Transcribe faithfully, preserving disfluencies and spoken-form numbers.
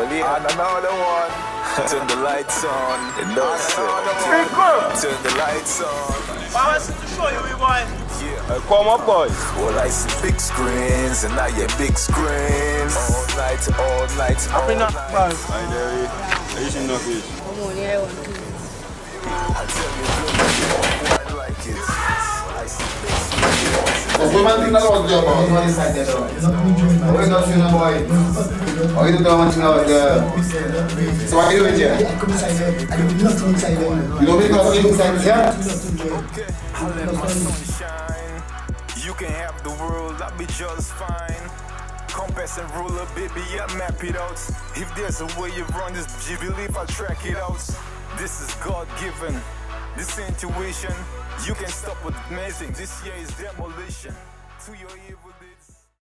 Really? And another one. Turn the lights on. And turn the lights on. I want to show you, we want. Yeah. Uh, come up, boys. Well, I see big screens, and now you're big screens. All night, all night, all night. Hi, Derry. I usually know fish. Come on, yeah, I want to. I tell you, I like it. I see big screens. What's the man thing that was there, boy? What's the side there, boy? What is that thing, boy? Oh, you don't know one thing that was there. So what are you doing here? I come inside there. I do not come inside there. You don't make nothing inside here? Okay, I'll let my sun shine. You can have the world, I'll be just fine. Compass and ruler, baby, I map it out. If there's a way you run this, you believe I'll track it out. This is God-given, this intuition. You can stop with amazing. This year is demolition to your evil deeds.